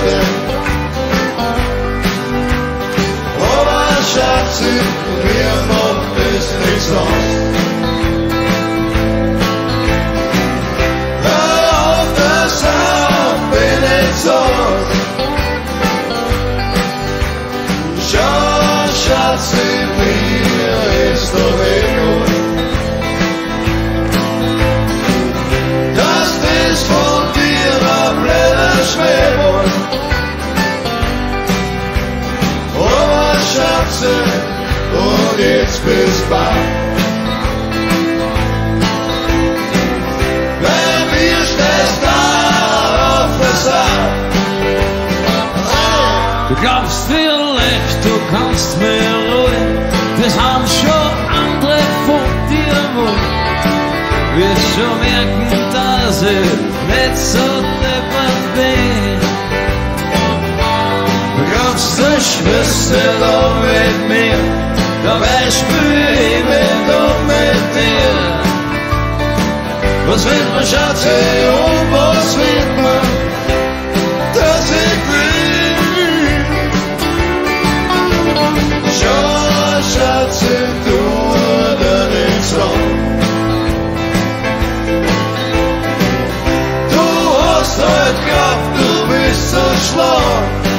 denn? Aber Schatzi, mir macht es nichts aus. Hör auf, das Haus bin ich so. Schau, Schatzi, mir ist doch egal. Das ist von dir ein blöder Schwebel. Aber Schatzi, und jetzt bis bald. Wenn wir stehst da auf der Saar. Du glaubst vielleicht, du kannst mir ruhen, das haben schon andere von dir wollen. Wirst schon merken, dass ich nicht so deppert bin. Du glaubst, du schwörst dir da mit mir, dabei spür ich mich doch mit dir. Was wird man, Schatzi, und was wird man, dass ich will? Schau, Schatzi, tu dir nichts an. Du hast heute gehabt, du bist so schlau.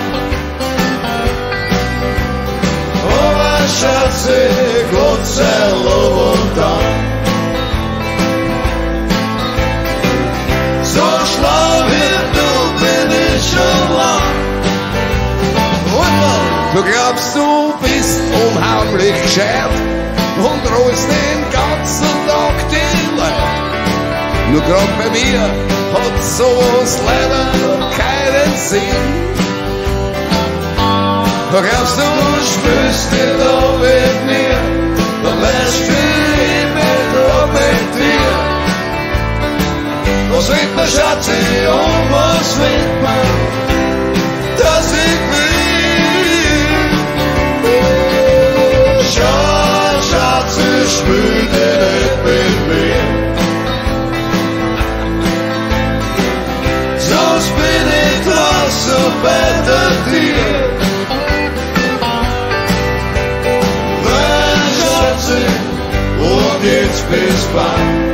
Aber Schatzi, Gott sei Lob und Dank. So schlau wie du bin ich schon lang. Du glaubst, du bist unheimlich gescheit und rollst den ganzen Tag die Leute. Nur grad bei mir hat sowas leider keinen Sinn. Du glaubst, du spürst dich da mit mir, dabei spür ich mich da mit dir. Was wird man, Schatzi, und was wird man, dass ich will? Schau, Schatzi, spür dich nicht mit mir. Sonst bin ich draußen bei dir. Wenn, Schatzi, und jetzt bis bald.